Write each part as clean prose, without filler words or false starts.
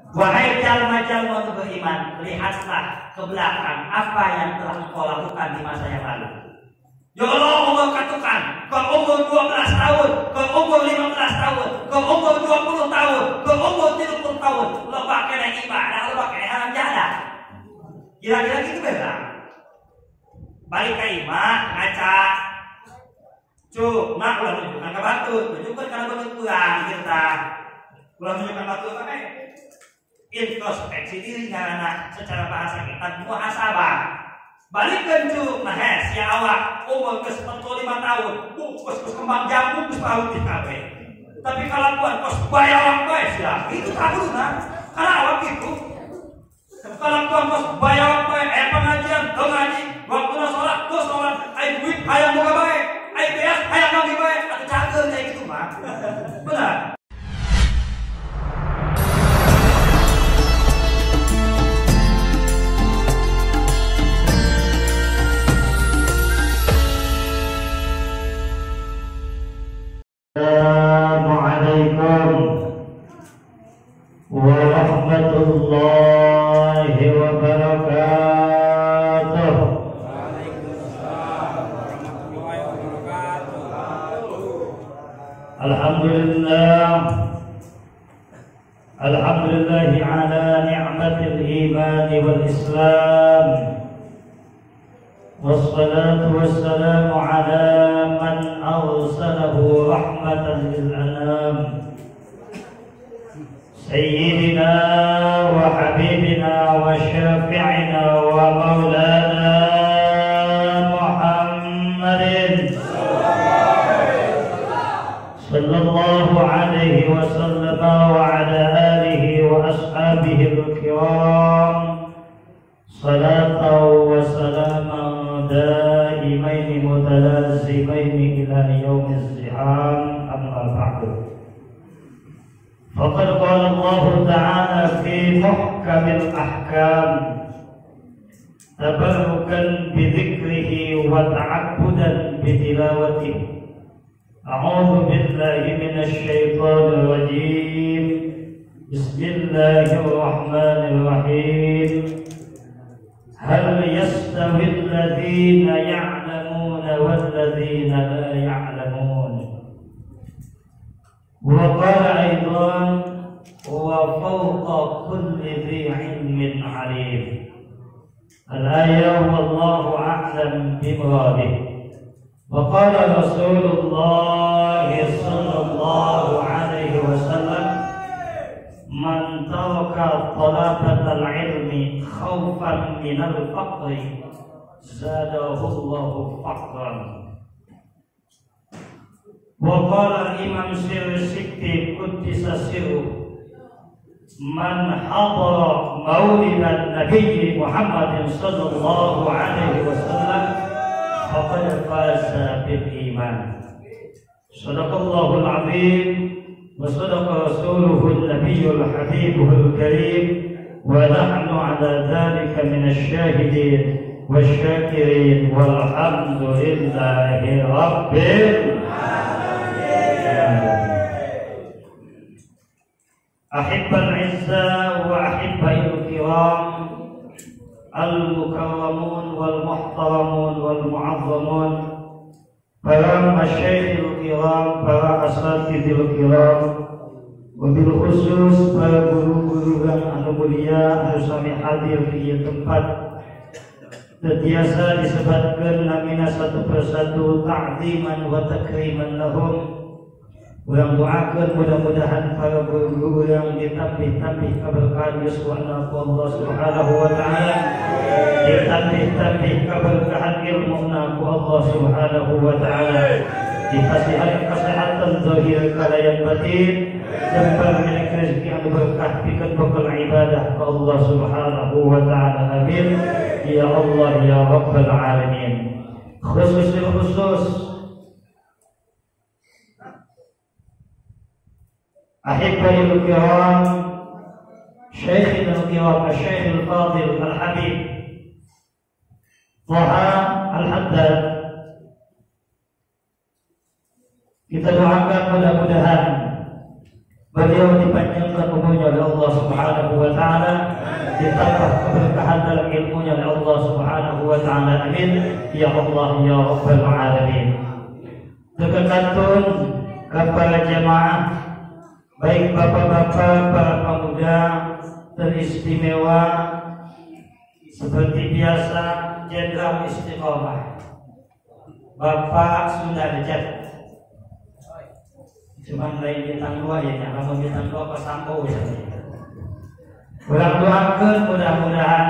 Wahai jalma-jalma yang beriman, lihatlah ke belakang apa yang telah engkau lakukan di masa yang lalu. Ya Allah, umur katukan, kau umur 12 tahun, kau umur 15 tahun, kau umur 20 tahun, kau umur 30 tahun, lo pakai ibadah, lo pakai haram jadah. Kira-kira gitu benar. Balik ke imam, ngaca. Mak ulah tunjukkan ke batu, tunjukkan karena betul kurang kita. Ulah tunjukkan batu apa? Introspeksi diri karena secara bahasa kita muhasabah. Balikkan cu, nah si awak umur ke 45 tahun, bungkus kembang jamu, bungkus bau di kafe. Tapi kalau buat kos bayar guys ya, itu kabur nah. Karena awak itu, kalau buat kos bayar pengajian, ngaji, waktu sholat, terus sholat, duit ayam muka baik, beas ayam lagi baik, ada cager kayak gitu mah, benar. Assalamualaikum warahmatullahi wabarakatuh. Waalaikumsalam warahmatullahi wabarakatuh. Alhamdulillahi ala ni'matil iman wal islam. Wassalatu wassalamu ala man arsalahu rahmatan lil anam. Sayyidina wa habibina wa syafi'ina wa maulana Muhammadin sallallahu alaihi wasallam wa ala alihi wa ashabihi al-kiram. Salatan wa salaman daimaini mutalazimaini ila yaumiz ziham, amma ba'du. Faqad qala Allah ta'ala fi muhkamil ahkam tabarrukan bi dzikrihi wa ta'abbudan bi tilawatihi. A'udzu billahi minasy syaithanir rajim. Bismillahirrahmanirrahim. Hal yastawi alladhina ya'lamuna wal ladhina la ya'lamun. Wa qala aidan wa fawqa kulli dhi 'ilmin 'alim. Al-ayah wallahu a'lam bi muradih. Wa qala Rasulullah sallallahu alaihi wasallam, man taraka talabatal ilmi khawfan minal faqri zadahu Allahu faqran. Wa qala Imam Sirsikti Quddisa sirruh, man hadara maulidan Nabi Muhammad sallallahu alaihi wasallam faqad faza bil iman. Sadaqallahul azim wa sadaqa rasuluhu an-nabiyyul habibul karim wa nahnu ala dhalika minasy syahidin wasyakirin walhamdulillahi rabbil alamin. Ahibbal izza wa ahibbail kiram, al-mukarramun wal muhtaramun wal mu'azzamun, para masyaykhil kiram, para asatidil kiram, wabil khusus para guru-guru yang anu mulia anu sami hadir di tempat biasa disebutkan namina satu persatu ta'ziman wa takriman lahum. Urang doakeun mudah-mudahan para guru-guru yang ditambih-tambih keberkahan yuswana Allah Subhanahu wa taala, ditambih-tambih keberkahan ilmuna ku Allah Subhanahu wa taala, dikasih kesehatan zahir kalayan batin, serta milik rezeki anu berkah pikeun bekal ibadah ka Allah Subhanahu wa taala. Amin ya Allah ya rabbal alamin. Khusus أحبائي الكرام، شيخنا الكرام الشيخ الفاضل الحبيب طه الحداد, kita doakan mudah-mudahan beliau dipanjangkan umurnya oleh Allah Subhanahu wa taala, ditambah keberkahan dalam ilmunya oleh Allah Subhanahu wa taala. Amin ya Allah ya rabbal alamin. Dekatun kepada jemaah, baik bapak-bapak, para pemuda teristimewa, seperti biasa Jenderal Istiqomah Bapak Sundarjat, cuman lain bintang 2 ya, kalau bintang 2 pas sampo ya. Kurang doakan mudah-mudahan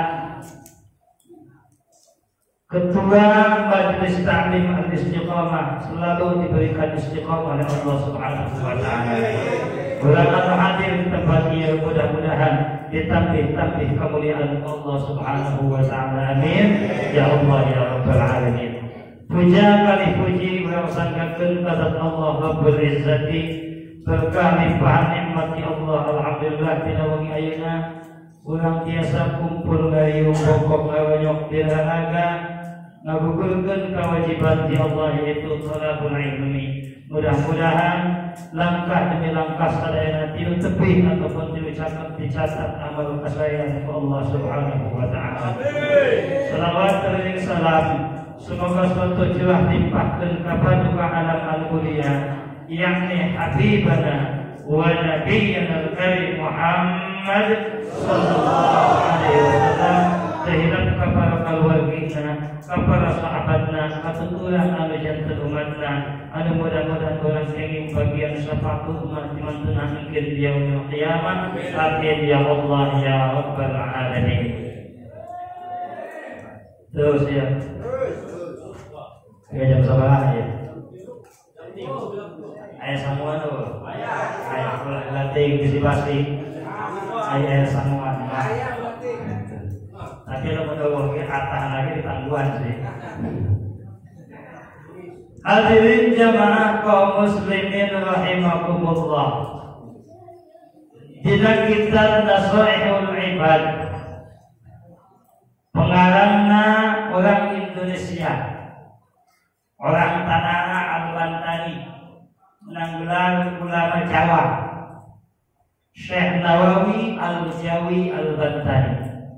Ketua Majelis Taklim Al-Istiqomah selalu diberikan istiqomah oleh Allah Subhanahu wa taala. Kurang hadir di tempat ini, mudah-mudahan ditambih kemuliaan Allah Subhanahu wa taala. Amin ya Allah ya rabbal alamin. Puja kali puji bersangkakan kepada Allah Rabbul Izzati, berkah limpahan nikmat Allah. Alhamdulillah tina wengi ayeuna urang tiasa kumpul ngayung bokok ngawanyok diranaga ngagugurkeun kewajiban di Allah, yaitu thalabul ilmi. Mudah-mudahan langkah demi langkah sadayana tiu tepih ataupun dicatat amal kasayan ku Allah Subhanahu wa taala. Salawat dan salam semoga suatu jelah limpahkan kepada alam al-mulia, yakni Habibana wa Nabiyyana al-Karim Muhammad sallallahu alaihi wasallam, sehingga kepada keluarganya, kepada sahabatnya, keturunan anu janten umatnya, anu mudah-mudahan orang ingin bagian syafaat umat di mantuna mungkin di yaumil qiyamah. Amin ya Allah ya rabbal alamin. Terus ya. Jam sabar ya. Ayah semua tuh. Ayah latih disipasi. Ayah semua. Tapi lo mau atah lagi di tangguhan sih. Hadirin jamaah kaum muslimin rahimakumullah. Dina kitab Nasaihul Ibad, pengarangna orang Indonesia, orang tanah Al-Bantani, menanggulan ulama Jawa, Syekh Nawawi Al-Jawi Al-Bantani.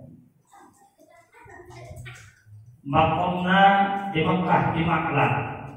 Makomna di Mekah di Maklah.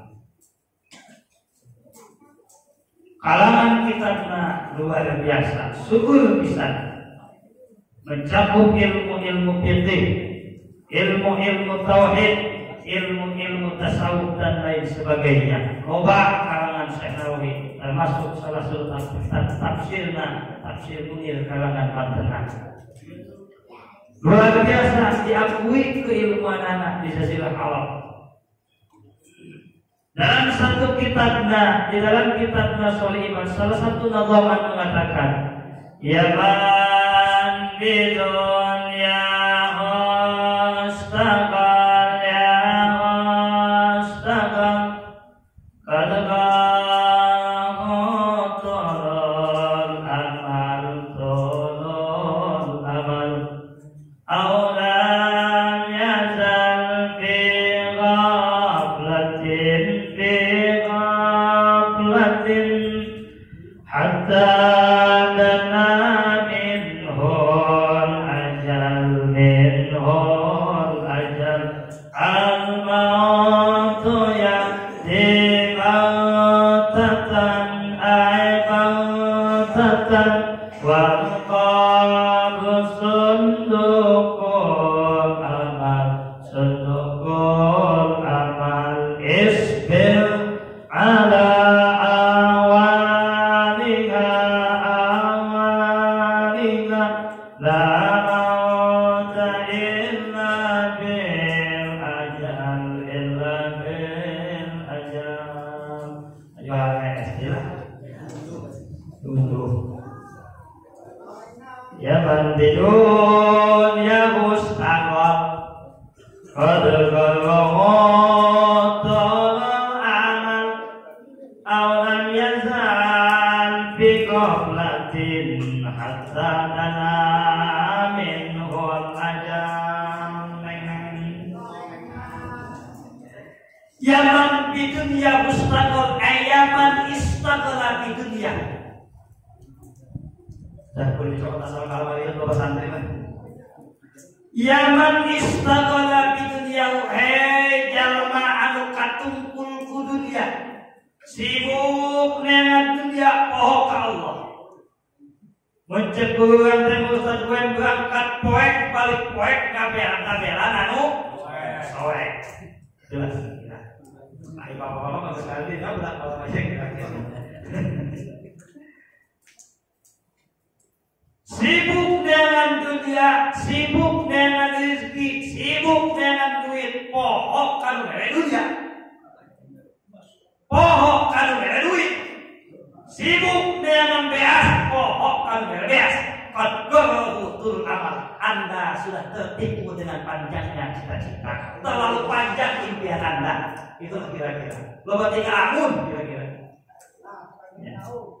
Kalangan kitabna luar biasa, syukur bisa mencakup ilmu-ilmu fikih, ilmu-ilmu tauhid, ilmu-ilmu tasawuf dan lain sebagainya. Loba kalangan Syekh Nawawi, termasuk salah satu tafsir Munir kalangan Bantenan. Luar biasa, diakui keilmuan anak di jazirah Arab. Dalam satu kitabnya, di dalam kitabnya Sholiman, salah satu nazaman mengatakan, ya man bidun ya astaghfar ya astaghfar kadang tolol amal aulam yazal bi ghaflatin hatta dana minhul ajal al-mautu ya'ti bautatan wal qalbu sundukul amal isbir ala awaliha la mauta illa bil ajal istilah tunduk ya man bidun ya mustaqab qad qalawatol amal awalam yazal bi ghaflatin hatta dana minhul ajal. Yaman bidun ya mustaqab ayaman istaqala bidunya. Bapak santri mah. Yaman istaqala bi dunya jalma anu katungkul ku dunia. Sibuk dengan dunia poho ka Allah. Menceguran teh Ustaz wen berangkat poek balik poek kabelan anu soek. Jelas. Nah, bapak-bapak sekali enggak berat kalau masih kira-kira. Sibuk dengan dunia, sibuk dengan rezeki, sibuk dengan duit, pohok kanu mere dunia, pohok kanu mere duit, sibuk dengan beas, pohok kanu mere beas. Qadgharutul amal, Anda sudah tertipu dengan panjangnya cita-cita, terlalu panjang impian Anda. Itu kira-kira. Lo berarti ngelamun kira-kira. Ya.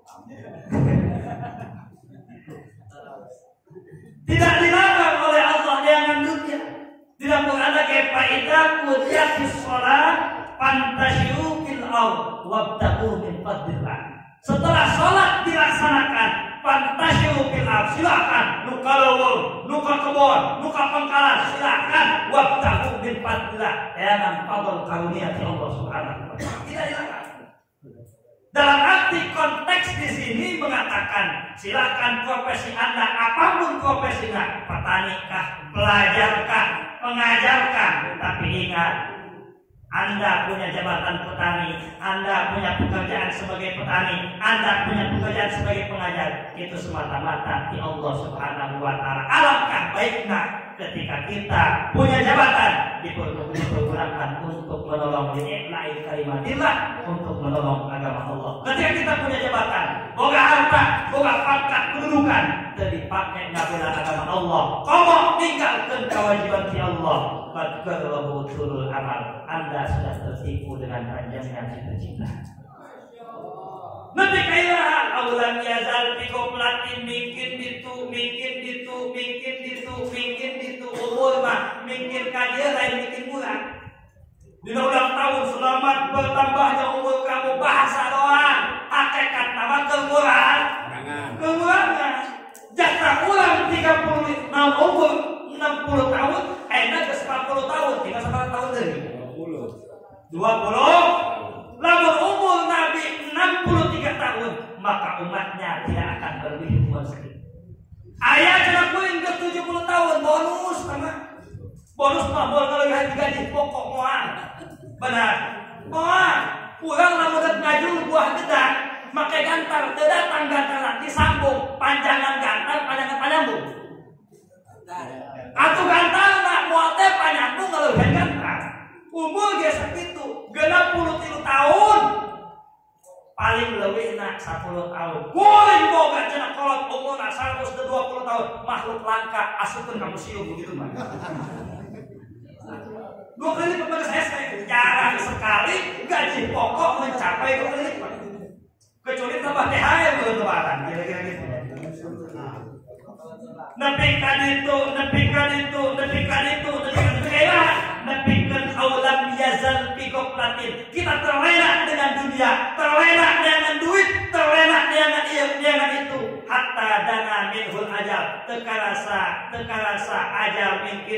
Tidak dilarang oleh Allah dengan dunia. Tidak berada kayak fa'idah qudiyatish shalah fantashiru fil ardh wabtaghu min fadlillah. Setelah salat dilaksanakan, fantashiru fil ardh, silakan nuka lowong, nuka kebon, nuka pangkalan, silakan wabtaghu min fadlillah. Dengan fadl karunia Allah Subhanahu wa taala. Tidak dilarang. Dalam arti konteks di sini mengatakan silakan profesi Anda apapun profesinya, petanikah, pelajarkah, pengajarkah, tapi ingat Anda punya jabatan petani, Anda punya pekerjaan sebagai petani, Anda punya pekerjaan sebagai pengajar, itu semata-mata di Allah Subhanahu wa taala. Alangkah baiknya ketika kita punya jabatan dipergunakan untuk menolong lillahi kalimatillah, untuk menolong agama Allah. Ketika kita punya jabatan, boga harta, boga pangkat, kedudukan, dipakai ngabela agama Allah. Kamu tinggalkan kewajiban si Allah. Qadgharutul amal, Anda sudah tertipu dengan panjangnya cita-cita. Nanti kailahan aulan yazal piko platin mungkin ditu umur mah mungkin kadia lain mungkin murah. Di ulang tahun selamat bertambahnya umur kamu, bahasa doang, hakikat nama kemurahan. Kemurahan. Jatah ulang 36 umur 60 tahun, enak ke 40 tahun, tinggal 4 tahun lagi. 20. Lamun umur Nabi 63 tahun, maka umatnya tidak akan berlebih umur sedikit. Ayah jangan kuing ke 70 tahun, bonus sama. Bonus mah boleh kalau gaji pokok moal. Benar. Moal. Kurang lamun ngajul buah gedang, make gantar, datang gantar disambung, panjangan gantar, panjangan panjambung. Atuh gantar nak moal teh panjambung kalau gantar. Umur dia segitu, 63 tahun. Paling lebih nak 10 tahun. Kuring boga cenah kolot umur 120 tahun. Makhluk langka asupkeun ka museum begitu mah. 2 kali lipat saya jarang sekali gaji pokok mencapai 2 kali lipat. Kecuali tambah THR bulan lebaran, kira-kira gitu. Nepikan itu, nepikan aulam yazal pikok platin. Kita terlena dengan dunia, terlena dengan duit, terlena dengan itu. Hatta dana minhul ajal, tekarasa ajal mungkin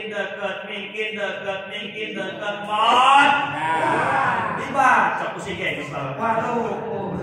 deket mod. Dibaca kusinya Islam. Waduh,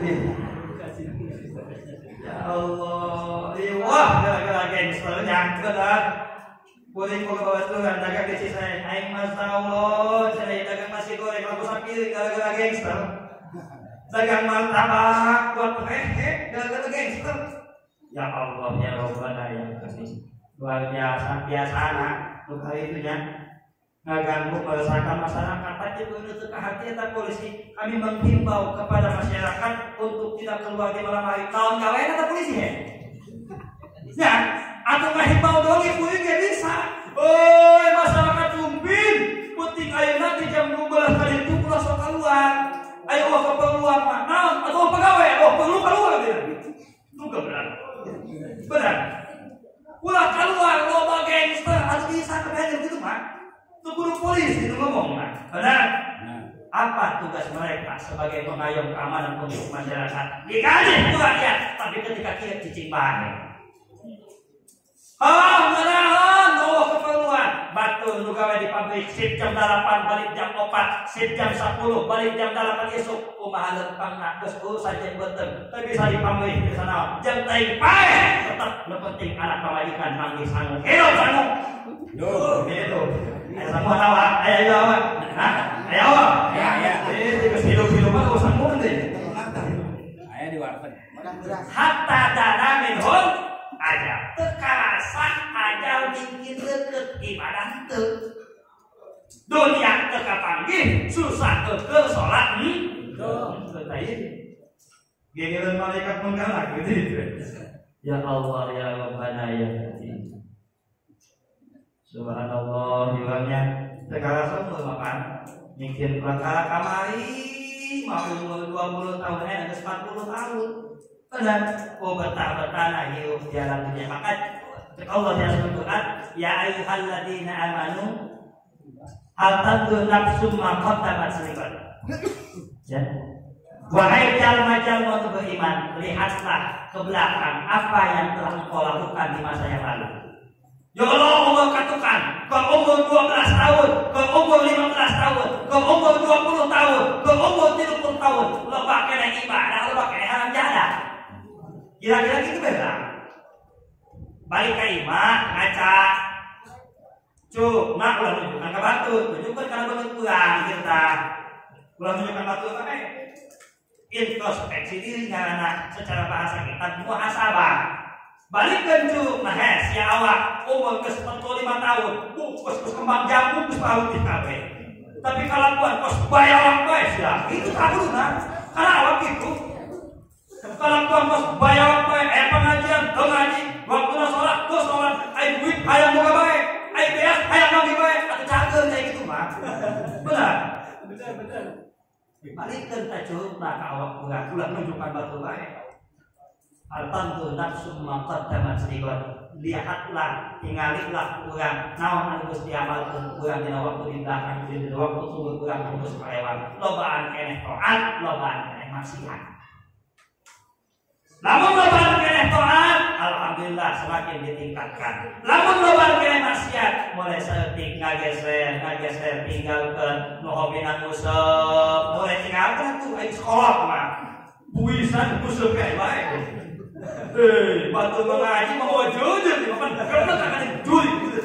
ya Allah, wah gara-gara gangster nyangkut lah. Kuring kok bawa tuhan dagang di sisa aing mas Allah, saya dagang nasi goreng aku sakit gara-gara gangster. Dagang martabak buat gara-gara gangster. Ya Allah ya Rabbana ya kasih. Luar biasa anak untuk hari itu ya. Ngaganggu meresahkan masyarakat aja begitu ke hati eta polisi. Kami menghimbau kepada masyarakat untuk tidak keluar di malam hari. Tahun gawean eta polisi ya. Ya, atau ngahimbau doang ibu ge bisa. Oi masyarakat Sumpin, penting ayeuna di jam 12 kali itu pulang sok keluar. Ayo ke keluar mah. Naon atuh pegawai, perlu keluar dia. Itu berat. Berat. Pulang keluar loba gangster harus bisa kebenar gitu mah. Itu guru polisi itu ngomong nah. Benar? Apa tugas mereka sebagai pengayom keamanan untuk masyarakat? Dikaji itu rakyat, tapi ketika kita cicing bahan. nganaon keperluan. Batur nu gawe di pabrik sip jam 8 balik jam 4, sip jam 10 balik jam 8 esuk. Kumaha lempangna geus saja beuteung. Teu bisa dipamrih di sana. Jam teuing pae tetep nu penting anak pamajikan manggih sangu. Hidup sangu. Duh, gitu. Aya sangu tawa, aya ieu awan. Hah? Aya awan. Ya. Geus hidup-hidup mah sangu teh. Aya di warteg. Hatta dana minhum aja tekarasa ajal bikin deket ibadah teu dunia teu kapanggih susah teu salat teu gegereun malaikat menggalak gitu. Ya Allah ya Rabbana ya Karim. Subhanallah bilangnya tekarasa makan mikir perkara kamari mau 20 tahun geus 40 tahun. Benar, betah-betah hidup jalan dunia. Maka Allah yang sebutkan, ya ayyuhalladzina amanu hal tanzur nafsum ma qaddamat ligat. Ya. Wahai jalma-jalma beriman, lihatlah ke belakang apa yang telah engkau lakukan di masa yang lalu. Ya Allah, umur katukan, ke umur 12 tahun, ke umur 15 tahun, ke umur 20 tahun, ke umur 30 tahun, lo pakai ibadah, lo pakai haram jadah. Kira-kira gitu beda. Balik ke imah, ngaca. Cuk, nak ulah tunjukkan ke batu. Tunjukkan karena betul kurang kita. Ulah tunjukkan batu apa? Introspeksi diri karena secara bahasa kita muhasabah. Balik ke cuk, nah si awak umur ke 45 tahun, kos kembang jamu ke paut di kafe. Tapi kalau buat kos bayar guys ya, itu tak perlu nah. Karena awak itu kalau tuan bos bayar baik, pengajian, ngaji, waktu sholat, terus sholat, duit, hayang muka baik, beas, hayang mandi baik, atau cager kayak gitu mah, benar? Betul. Balikkan tajuk, nah awak pulang menunjukkan batu baik. Al-tantu nafsu maqaddamat sedikit. Lihatlah, tinggallah kurang, naon anu geus diamalkeun kurang dina waktu di belakang, di waktu sumur kurang anu geus kelewat. Lobaan keneh taat, lobaan keneh maksiat. Lamun lobaan keneh taat, alhamdulillah semakin ditingkatkan. Lamun lobaan keneh maksiat, mulai saeutik ngageser tinggalkeun nu hobina nguseup, mulai tinggalkeun tuh aya sekolah mah. Puisan nguseup kae bae. Batu mengaji mau jujur di makan karena akan juri gitu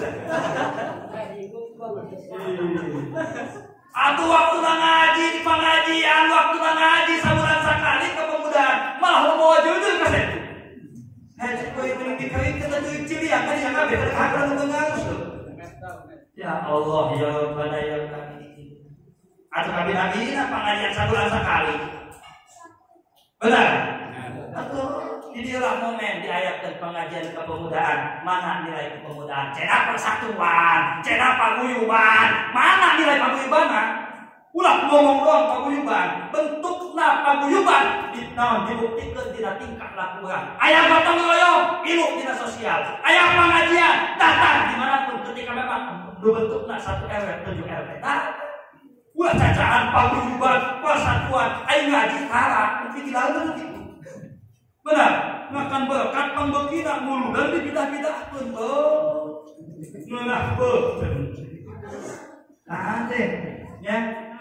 Atuh waktu ngaji di pengajian, waktu ngaji sabulan sakali ke pemuda malah mau jujur kasih. Hei, kau yang dikawin kita duit ciliang kan yang kabeh terkakak mengangus. Ya Allah ya Rabbana ya Karim. Atuh kabeh lagi pengajian sabulan sakali. Benar? Atau inilah momen diayatkan pengajian kepemudaan. Mana nilai kepemudaan? Cena persatuan, cena paguyuban. Mana nilai paguyuban? Ulah ngomong doang paguyuban. Bentukna paguyuban dibuktikan dina tingkah laku urang. Aya gotong royong, ilmu dina sosial. Aya pengajian, datang dimanapun ketika memang bentukna 1 RW 7 RW. Ulah cacaan paguyuban, persatuan. Ayo ngaji tara, mungkin dilalu gitu. Benar, makan berkat pembekina mulu dan dibidah-bidah pun ngelah betul. Nah, ya.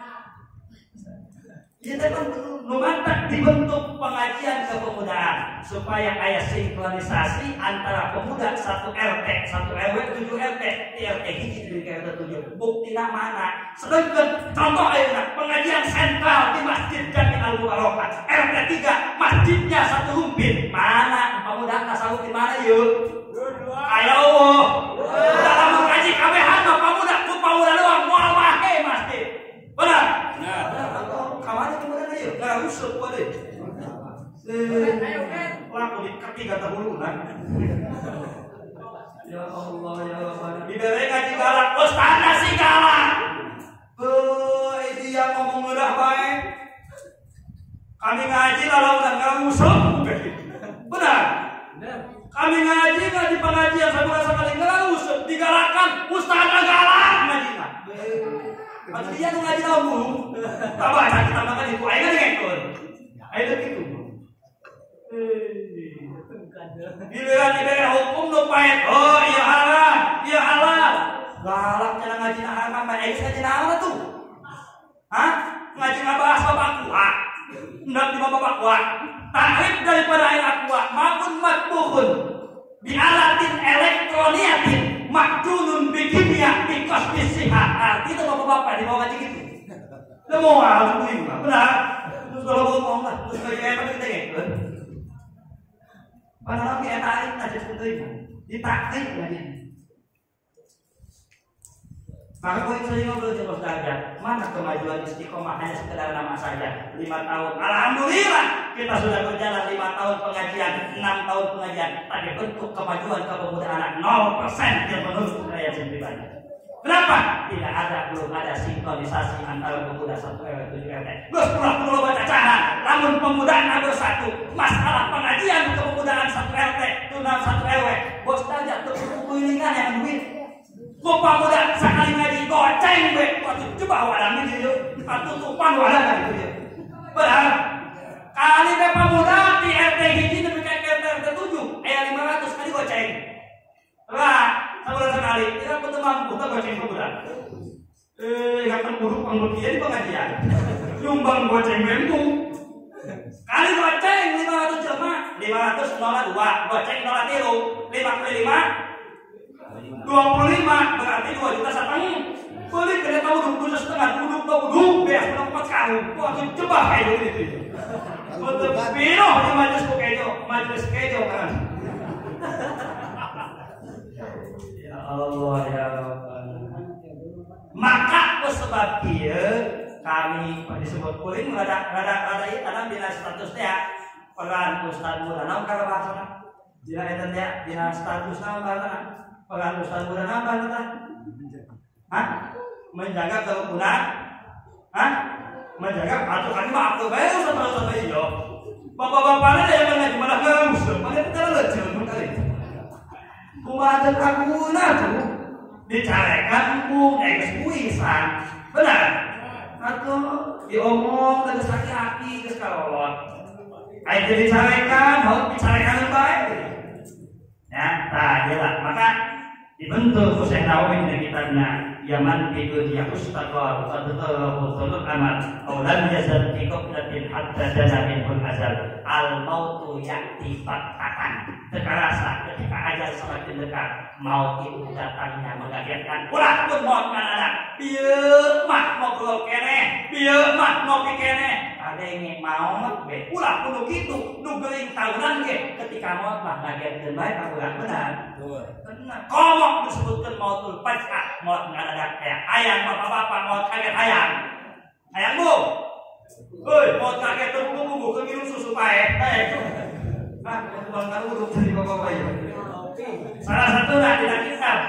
Kita kan numantak dibentuk pengajian kepemudaan supaya aya sinkronisasi antara pemuda 1 RT, 1 RW, 7 RT, di RT hiji di RT 7. Buktina mana? Sedangkan contoh ayeuna pengajian sentral di Masjid Jami Al-Mubarakah, RT 3, masjidnya 1 rumpin. Mana pemuda tasawuf di mana yuk? Ayo. Dalam mengaji kabehan pemuda ku pemuda doang moal wae masjid. Benar? Kamarnya kemudian ayo, nggak usah boleh. Laku di kaki kata hulu kan. Ya Allah ya Rabbana. Dibere ngaji galak, ustazna si galak. Dia ngomong udah baik. Kami ngaji kalau udah nggak usah. Benar. Kami ngaji pengajian sabulan sekali nggak usah. Digalakkan ustazna galak ngaji. Kalau dia tuh ngaji tahu, tak baca kita makan itu, ayo kan ngekor, ayo gitu. Giliran diberi hukum nu pahit. Oh, iya halal, iya halal. Galak cara ngaji haram mah ngaji naon tuh? Hah? Ngaji ngabahas babak kuat. Hendak di babak kuat. Tahrif daripada air aqua maupun matbuhun bi alatin elektroniatin makjunun bikimia bikos bisihat. Arti itu bapak-bapak di bawah ngaji gitu. Lu mau apa tuh? Benar. Terus kalau ngomong lah, terus kayak apa kita gitu. Padahal kita tarik aja sebetulnya. Ditarik aja. Maka poin sering ngobrol dengan Ustaz, mana kemajuan istiqomah hanya sekedar nama saja 5 tahun. Alhamdulillah kita sudah berjalan 5 tahun pengajian, 6 tahun pengajian. Tapi bentuk kemajuan kepemudaan 0% yang menurut saya sendiri. Kenapa? Belum ada sinkronisasi antara pemuda 1 RW 7 RT. Gus pulau baca cahan, namun pemudaan bersatu. Masalah pengajian kepemudaan 1 RT, tunang 1 RW. Bos aja tuh kuilingan yang duit. Kupa muda sekali ngaji goceng be, waktu coba wadah gitu, atau tupan wadah gitu ya. Benar. Kali be pemuda di RT hiji tapi kayak RT 7, 500 kali goceng. Lah, sebulan sekali, kita betul mampu kita goceng pemuda. Ingatkan buruk pengurusnya di pengajian. Nyumbang goceng bembu. Kali goceng 500 jelma, 502, goceng 03, 55. 25 berarti 2,5 juta. Boleh kena tahu 2,5 duduk beas menempat kau. Wah, coba kayak gitu. Untuk pino di majelis kejo kan. Ya Allah ya Allah. Maka sebab dia kami disebut kuring rada tanam dina statusnya peran Ustaz Muda naon kana bahasana. Dina eta teh dina status naon bahasana? Peran Ustaz Muda apa kata? Hah? Menjaga kerukunan? Hah? Menjaga aturan mah aku bae Ustaz yo. Bapak-bapaknya yang ngaji malah ngerusak, mana kita leceh kali. Kumaha kakuna tuh dicarekan empung geus puisan. Benar? Atuh diomong geus hati-hati geus kalolot. Aya dicarekan, hau dicarekan bae. Ya, tadi lah. Maka dibentuk Syekh Nawawi di kitabnya Yaman Bidul Yaqustaqar Fadhul Amal Aulan Yazal Tikobdatin Hatta Janamin Pun Azal Al-Mautu Yakti Fatkatan. Terasa ketika ajal semakin dekat, maut itu datangnya mengagetkan. Ulah pun maut mana bieu mah mau pulau kene, bieu mah mau pikene. Ada yang maut be, ulah pun gitu, nu geuling tahunan ge ketika maut mah ngagetkeun bae kaburan benar. Benar. Komok disebutkan mautul faj'ah, maut ngadadak kayak ayang bapak-bapak maut kaget ayang. Ayang Bu. Heuy, maut kaget teu buku ke minum susu pae. Ah, bang urut dari bapak-bapak ya. Salah satu dari kitab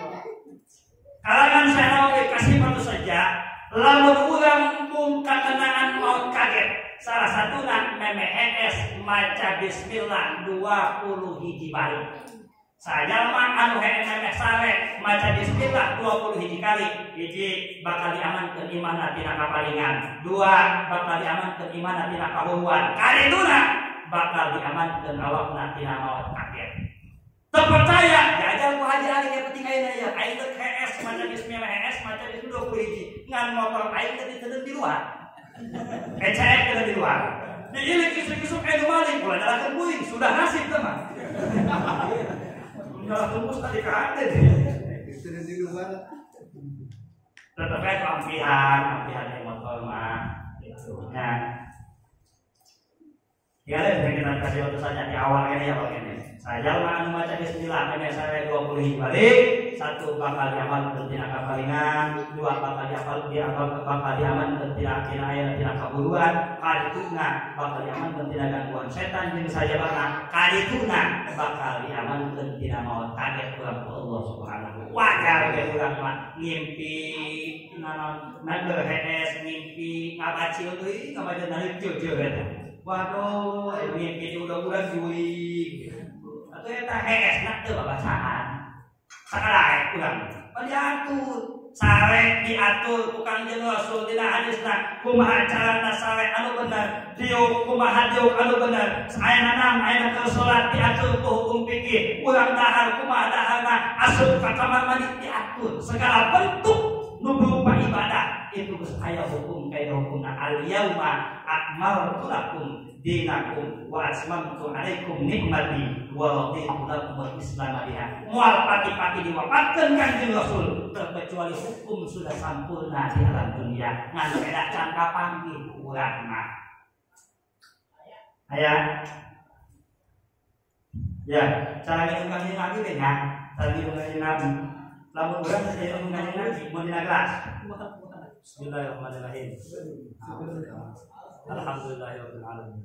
kalangan Syekh Nawawi kasih satu saja. Lamun urang pun kakenaan maut kaget. Salah satu memehes maca bismillah 20 hiji balik. Saya mah anu memeh sare maca bismillah 20 hiji kali. Hiji bakal diamankeun imanna tina kapalingan. 2 bakal diamankeun imanna tina kahuruan. Kariduna bakal diamankeun awakna tina maut kaget. Terpercaya, jajal ku haji ali yang penting ayeuna ya. Aing teh HS maca bismillah HS maca bismillah 20 hiji. Ngan motor aing teh diteudeun di luar. ECF teudeun di luar. Diilik isuk-isuk anu maling, ulah nyalakeun puing, sudah nasib teh mah. Nyala tembus tadi ka ande deh. Teudeun di luar. Tetep ae ampihan yang motor mah gitu. Nah, ya kita kasih waktu saja di awal ini ya Pak ini. Saya anu maca bismillah ini saya 20 hiji balik, 1 bakal diamalkeun tina kapalingan, 2 bakal diamalkeun tina aya tina kaburuan, kadituna bakal diamalkeun tina gangguan setan jeung sajabana, kadituna bakal diamalkeun tina maut kaget urang ku Allah Subhanahu wajar ge urang mah ngimpi naon HS ngimpi ngabacil deui kabajan naleuceu eta. Waduh, mimpi udah juig. Atau eta HS nak teu babacaan. Sakalae urang. Padiatur. sare diatur ku Kangjeng Rasul dina hadisna kumaha carana sare anu bener diuk kumaha diuk anu bener ayeuna naon ayeuna keur salat diatur ku hukum fikih urang dahar kumaha daharna asup ka kamar mandi diatur segala bentuk nu berupa ibadah itu geus aya hukum kaya hukumna al yauma akmaltu lakum dinakum wa atmamtu alaikum nikmati wa raditu lakum al-islam biha. Moal pati-pati diwafatkeun Kanjeng Rasul terkecuali hukum sudah sampurna di alam dunia ngan beda can kapanggih urang mah. Aya ya, cara ngitung Kanjeng Nabi teh nya, cara ngitung Kanjeng Nabi. Lamun urang teh ngitung Kanjeng Nabi mun dina gelas. Bismillahirrahmanirrahim. Alhamdulillahirabbil alamin.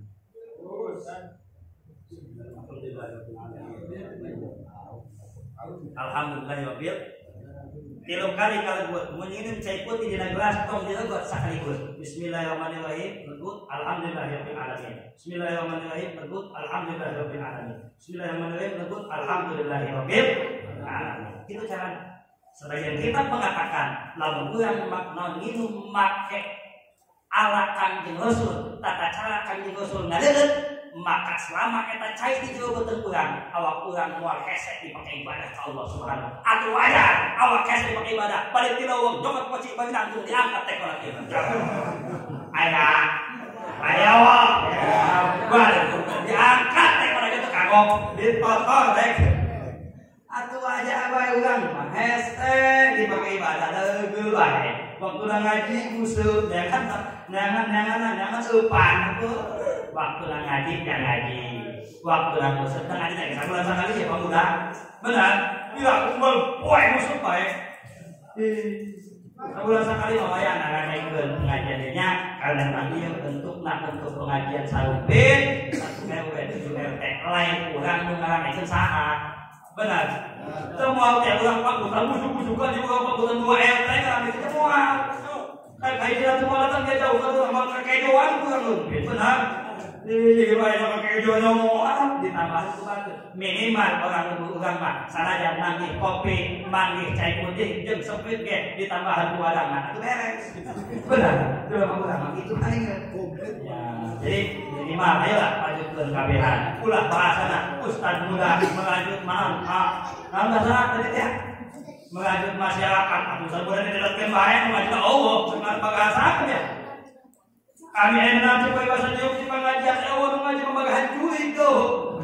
Alhamdulillahirabbil tilu kali kalebut mun nginum cai putih dina gelas tong dilegot sakaligus. Bismillahirrahmanirrahim legut alhamdulillahirabbil alamin. Bismillahirrahmanirrahim legut alhamdulillahirabbil alamin. Bismillahirrahmanirrahim legut alhamdulillahirabbil alamin. Itu cara sebagian kitab mengatakan lamun urang makna nginum make ala Kanjeng Rasul tata cara Kanjeng Rasul ngadeureut maka selama eta cai di jero beuteung urang awak urang moal hese dipake ibadah ka Allah Subhanahu atuh wajar awak hese dipake ibadah balik ti leuweung joget poci bagi langsung diangkat teh kana kieu aya wah balik diangkat teh kana kieu kagok dipotong rek atuh wajar bae urang mah hese dipake ibadah deugeu bae waktu ngaji kusut ya kan jangan upan aku waktu ngaji ya ngaji waktu kusut ngaji lagi sabulan sekali ya pemuda benar iya kumpul poe musuh bae sabulan sekali lumayan ngadaikeun pengajiannya kalian nanti yang bentuk pengajian sarumpit satu RW 7 RT lain urang nu ngaranekeun saha benar semua tiap orang pakutan busuk-busukan di bawah pakutan 2 RT kami semua kayak dia semua datang dia jauh ke rumah kekejoan kurang benar di bayar kekejoan ngomong ditambah itu minimal orang mah sanajan manggih kopi manggih cai putih jeung sepit ge ditambahan kuadang itu beres benar itu mah itu paling ya jadi minimal ayolah lanjutkeun kabehan ulah bahasana ustaz muda melanjut maaf bahasa tadi teh melanjut masyarakat aku saburan didatkeun bae maju Allah sangat bagasakeun ya kami enak supaya bahasa Jawa di pengajian Allah ngaji pembagahan duit tuh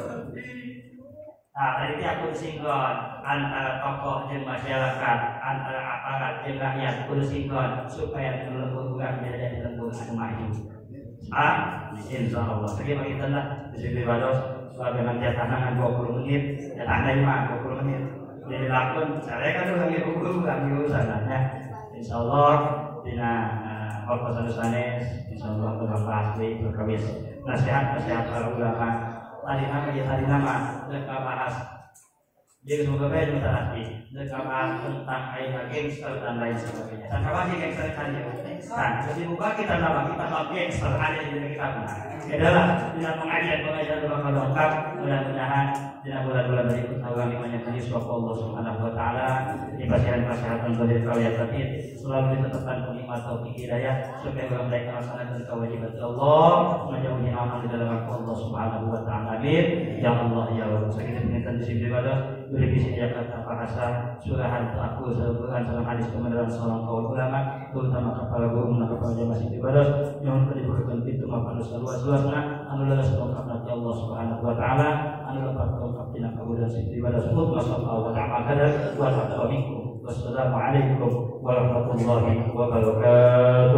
nah tadi aku sinkron antara tokoh dan masyarakat antara aparat dan rakyat kudu sinkron supaya lembur urang jadi lembur anu maju insyaallah sekian kita lah di sini bados sebagai jatah 20 menit jatah 20 menit jadi lakon saya kan lagi hukum kami urusannya insyaallah dina korposan sanes insyaallah berkah berkawis nasihat para ulama tadi nama mereka bahas jadi semoga baik masalah ini mereka bahas tentang air gangster dan lain sebagainya dan kapan sih gangster saja nah jadi buka kita nama kita gangster ada di kita adalah dengan pengajian bakal lengkap mudah-mudahan dengan bulan-bulan berikut kami menyatakan syukur Allah Subhanahu wa taala di pasien-pasien dari kalian tadi selalu ditetapkan penikmat taufik hidayah supaya mereka melaksanakan kewajiban Allah menjauhi amal di dalam Allah Subhanahu wa taala amin ya Allah ya Allah sekitar pengintan di sini ibadah beri visi Jakarta bahasa surahan aku sebulan salam hadis kebenaran seorang kaum ulama terutama kepala guru dan kepala jamaah sini ibadah yang dibukakan pintu maafan luas-luasna anu leres lengkap nanti Allah Subhanahu wa taala anu lepas lengkap dina kabudan sini ibadah sebut masallahu wa ta'ala kadar wa ta'ala minkum wassalamualaikum warahmatullahi wabarakatuh